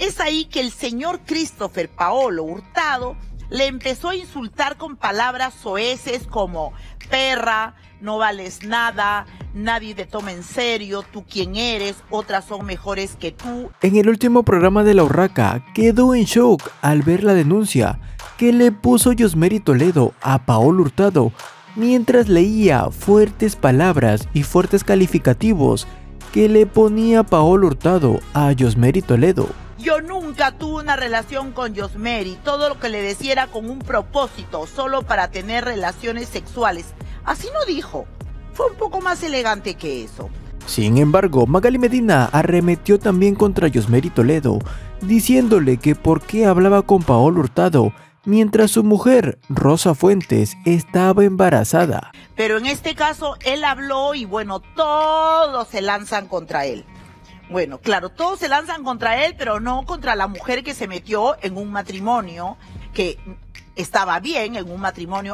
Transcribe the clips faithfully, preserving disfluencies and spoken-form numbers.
Es ahí que el señor Christopher Paolo Hurtado le empezó a insultar con palabras soeces como perra, no vales nada, nadie te toma en serio, tú quién eres, otras son mejores que tú. En el último programa de La Urraca quedó en shock al ver la denuncia que le puso Yosmery Toledo a Paolo Hurtado mientras leía fuertes palabras y fuertes calificativos que le ponía Paolo Hurtado a Yosmery Toledo. Yo nunca tuve una relación con Yosmery, todo lo que le decía era con un propósito, solo para tener relaciones sexuales. Así no dijo, fue un poco más elegante que eso. Sin embargo, Magali Medina arremetió también contra Yosmery Toledo, diciéndole que por qué hablaba con Paolo Hurtado mientras su mujer, Rosa Fuentes, estaba embarazada. Pero en este caso, él habló y bueno, todos se lanzan contra él. Bueno, claro, todos se lanzan contra él, pero no contra la mujer que se metió en un matrimonio que estaba bien, en un matrimonio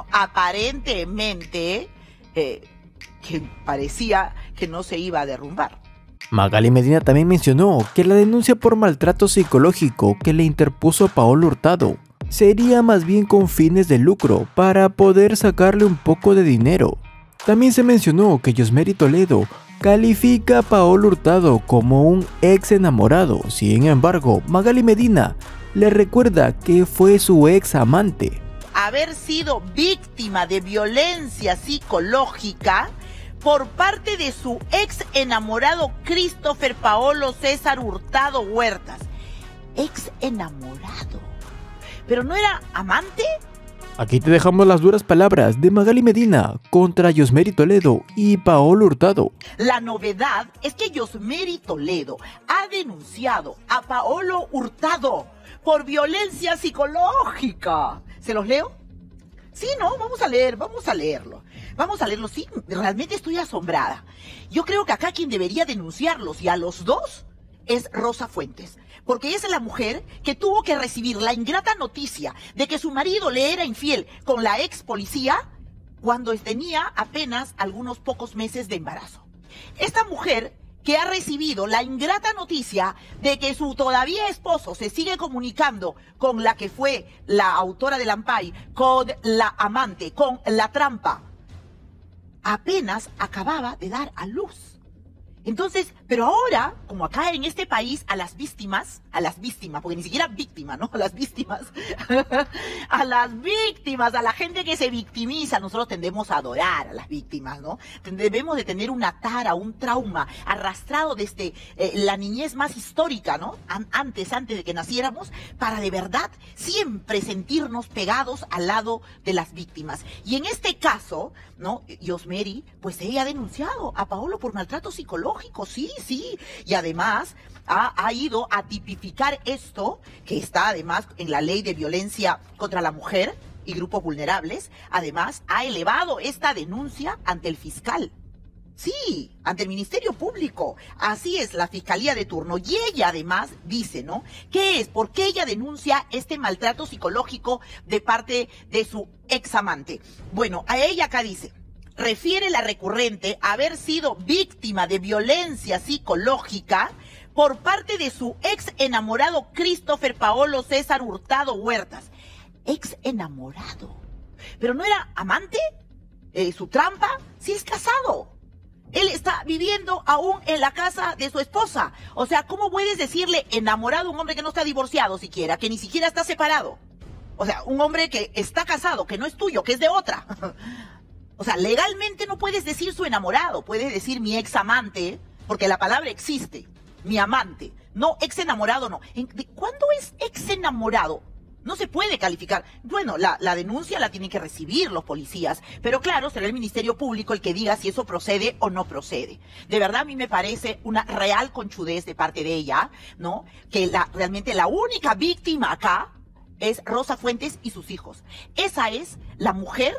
aparentemente eh, que parecía que no se iba a derrumbar. Magali Medina también mencionó que la denuncia por maltrato psicológico que le interpuso Paolo Hurtado sería más bien con fines de lucro para poder sacarle un poco de dinero. También se mencionó que Yosmery Toledo califica a Paolo Hurtado como un ex enamorado. Sin embargo, Magali Medina le recuerda que fue su ex amante. Haber sido víctima de violencia psicológica por parte de su ex enamorado Christopher Paolo César Hurtado Huertas. Ex enamorado. ¿Pero no era amante? Aquí te dejamos las duras palabras de Magali Medina contra Yosmery Toledo y Paolo Hurtado. La novedad es que Yosmery Toledo ha denunciado a Paolo Hurtado por violencia psicológica. ¿Se los leo? Sí, no, vamos a leer, vamos a leerlo. Vamos a leerlo, sí, realmente estoy asombrada. Yo creo que acá quien debería denunciarlos y a los dos es Rosa Fuentes, porque esa es la mujer que tuvo que recibir la ingrata noticia de que su marido le era infiel con la ex policía cuando tenía apenas algunos pocos meses de embarazo. Esta mujer que ha recibido la ingrata noticia de que su todavía esposo se sigue comunicando con la que fue la autora del Ampay, con la amante, con la trampa, apenas acababa de dar a luz. Entonces, pero ahora, como acá en este país, a las víctimas, a las víctimas, porque ni siquiera víctima, ¿no? A las víctimas, a las víctimas, a la gente que se victimiza, nosotros tendemos a adorar a las víctimas, ¿no? Debemos de tener una tara, un trauma arrastrado desde eh, la niñez más histórica, ¿no? An- antes, antes de que naciéramos, para de verdad siempre sentirnos pegados al lado de las víctimas. Y en este caso, ¿no? Yosmery, pues ella ha denunciado a Paolo por maltrato psicológico. Sí, sí, y además ha, ha ido a tipificar esto, que está además en la ley de violencia contra la mujer y grupos vulnerables. Además, ha elevado esta denuncia ante el fiscal. Sí, ante el Ministerio Público. Así es, la Fiscalía de turno. Y ella además dice, ¿no? ¿Qué es? ¿Por qué ella denuncia este maltrato psicológico de parte de su examante? Bueno, a ella acá dice: refiere la recurrente a haber sido víctima de violencia psicológica por parte de su ex enamorado Christopher Paolo César Hurtado Huertas. Ex enamorado. ¿Pero no era amante? Eh, ¿Su trampa? Sí, es casado. Él está viviendo aún en la casa de su esposa. O sea, ¿cómo puedes decirle enamorado a un hombre que no está divorciado siquiera, que ni siquiera está separado? O sea, un hombre que está casado, que no es tuyo, que es de otra. O sea, legalmente no puedes decir su enamorado, puedes decir mi ex amante, porque la palabra existe, mi amante, no ex enamorado, no. ¿De cuándo es ex enamorado? No se puede calificar. Bueno, la, la denuncia la tienen que recibir los policías, pero claro, será el Ministerio Público el que diga si eso procede o no procede. De verdad a mí me parece una real conchudez de parte de ella, ¿no? Que la, realmente la única víctima acá es Rosa Fuentes y sus hijos. Esa es la mujer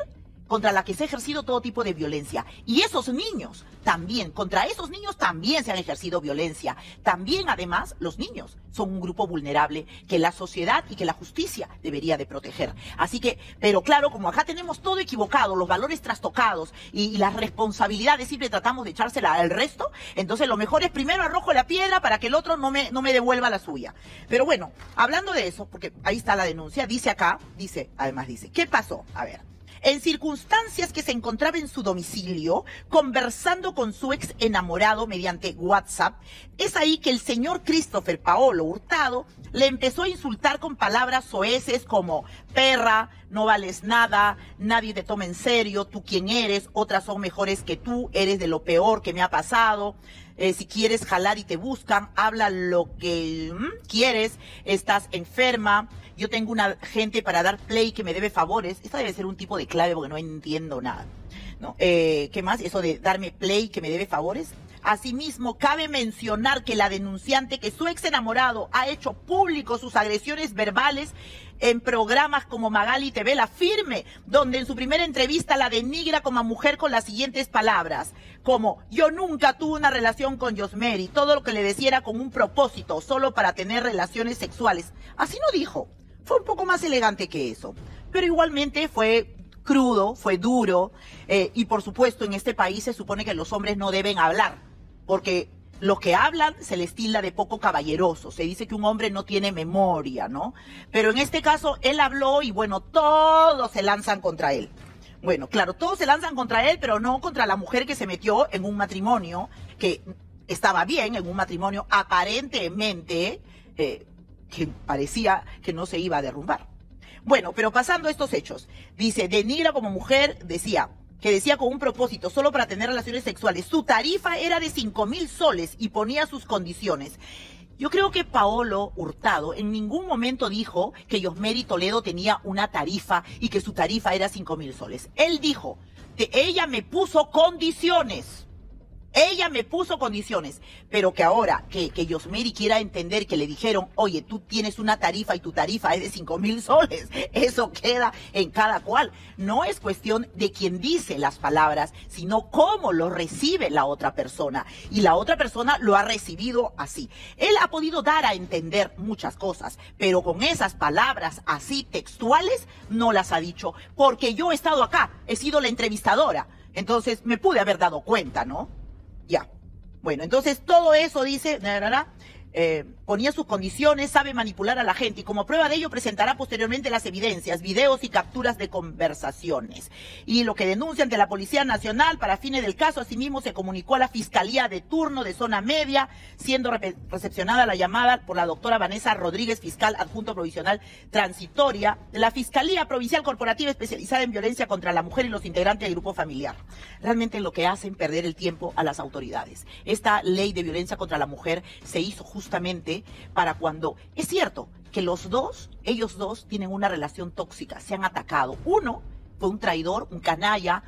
contra la que se ha ejercido todo tipo de violencia. Y esos niños también, contra esos niños también se han ejercido violencia. También, además, los niños son un grupo vulnerable que la sociedad y que la justicia debería de proteger. Así que, pero claro, como acá tenemos todo equivocado, los valores trastocados y, y las responsabilidades siempre tratamos de echársela al resto, entonces lo mejor es primero arrojo la piedra para que el otro no me, no me devuelva la suya. Pero bueno, hablando de eso, porque ahí está la denuncia, dice acá, dice, además dice, ¿qué pasó? A ver. En circunstancias que se encontraba en su domicilio, conversando con su ex enamorado mediante WhatsApp, es ahí que el señor Christopher Paolo Hurtado le empezó a insultar con palabras soeces como perra, no vales nada, nadie te toma en serio, tú quién eres, otras son mejores que tú, eres de lo peor que me ha pasado. Eh, si quieres jalar y te buscan, habla lo que ¿m? quieres, estás enferma. Yo tengo una gente para dar play que me debe favores. Esta debe ser un tipo de clave porque no entiendo nada, ¿no? Eh, ¿Qué más? Eso de darme play que me debe favores. Asimismo, cabe mencionar que la denunciante, que su ex enamorado ha hecho público sus agresiones verbales en programas como Magali T V, La Firme, donde en su primera entrevista la denigra como mujer con las siguientes palabras, como yo nunca tuve una relación con Yosmeri, todo lo que le decía era con un propósito, solo para tener relaciones sexuales. Así no dijo. Fue un poco más elegante que eso, pero igualmente fue crudo, fue duro, eh, y por supuesto en este país se supone que los hombres no deben hablar, porque los que hablan se les tilda de poco caballeroso, se dice que un hombre no tiene memoria, ¿no? Pero en este caso él habló y bueno, todos se lanzan contra él. Bueno, claro, todos se lanzan contra él, pero no contra la mujer que se metió en un matrimonio que estaba bien, en un matrimonio aparentemente... Eh, que parecía que no se iba a derrumbar. Bueno, pero pasando a estos hechos, dice, denigra como mujer, decía, que decía con un propósito, solo para tener relaciones sexuales. Su tarifa era de cinco mil soles y ponía sus condiciones. Yo creo que Paolo Hurtado en ningún momento dijo que Yosmeri Toledo tenía una tarifa y que su tarifa era cinco mil soles. Él dijo, que ella me puso condiciones. Ella me puso condiciones, pero que ahora que, que Yosmeri quiera entender que le dijeron, oye, tú tienes una tarifa y tu tarifa es de cinco mil soles, eso queda en cada cual. No es cuestión de quien dice las palabras, sino cómo lo recibe la otra persona. Y la otra persona lo ha recibido así. Él ha podido dar a entender muchas cosas, pero con esas palabras así textuales no las ha dicho, porque yo he estado acá, he sido la entrevistadora, entonces me pude haber dado cuenta, ¿no? Ya. Bueno, entonces todo eso dice, eh, ponía sus condiciones, sabe manipular a la gente y como prueba de ello presentará posteriormente las evidencias, videos y capturas de conversaciones. Y lo que denuncia ante la Policía Nacional para fines del caso, asimismo se comunicó a la Fiscalía de turno de Zona Media, siendo recepcionada la llamada por la doctora Vanessa Rodríguez, fiscal adjunto provisional transitoria de la Fiscalía Provincial Corporativa especializada en violencia contra la mujer y los integrantes del grupo familiar. Realmente lo que hacen perder el tiempo a las autoridades. Esta ley de violencia contra la mujer se hizo justamente para cuando, es cierto que los dos, ellos dos tienen una relación tóxica, se han atacado. Uno fue un traidor, un canalla,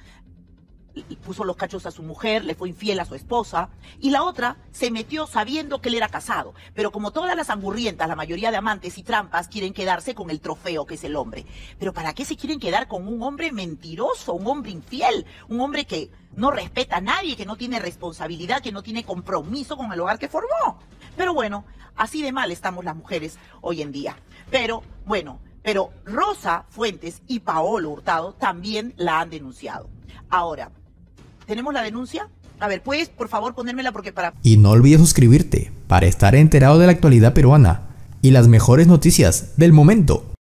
puso los cachos a su mujer, le fue infiel a su esposa, y la otra se metió sabiendo que él era casado, pero como todas las angurrientas, la mayoría de amantes y trampas quieren quedarse con el trofeo que es el hombre. Pero ¿para qué se quieren quedar con un hombre mentiroso, un hombre infiel, un hombre que no respeta a nadie, que no tiene responsabilidad, que no tiene compromiso con el hogar que formó? Pero bueno, así de mal estamos las mujeres hoy en día. Pero bueno, pero Rosa Fuentes y Paolo Hurtado también la han denunciado. Ahora, ¿tenemos la denuncia? A ver, ¿puedes por favor ponérmela porque para... Y no olvides suscribirte para estar enterado de la actualidad peruana y las mejores noticias del momento.